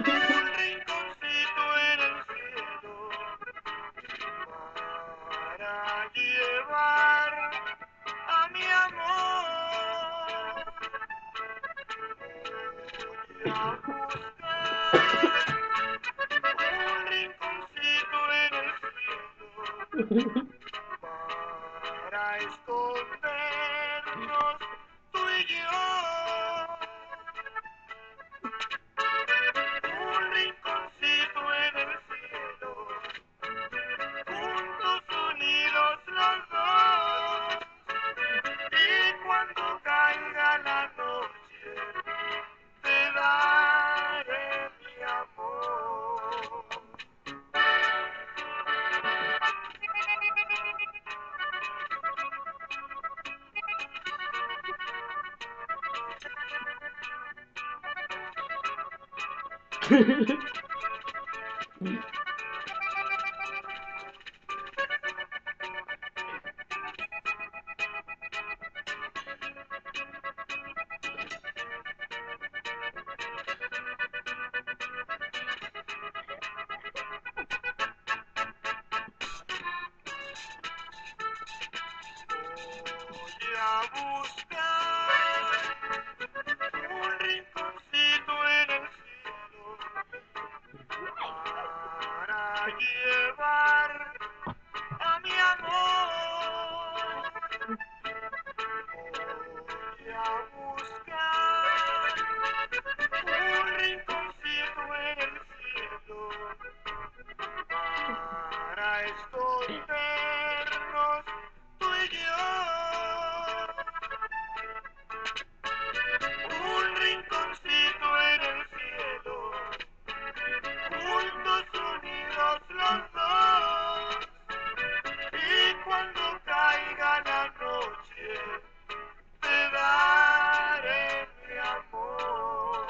un rinconcito en el cielo para llevar a mi amor. Voy a buscar un rinconcito en el cielo para escondernos tú y yo. Un rinconcito en el cielo, juntos unidos los dos. Y cuando caiga la noche, te daré mi amor. Voy a buscar un rinconcito en el cielo para llevar a mi amor. Voy a buscar un rinconcito en el cielo para escondernos tú y yo. Un rinconcito en el cielo, juntos unidos los dos. Y cuando caiga la noche, te daré mi amor.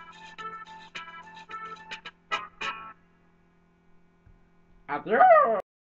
Adiós.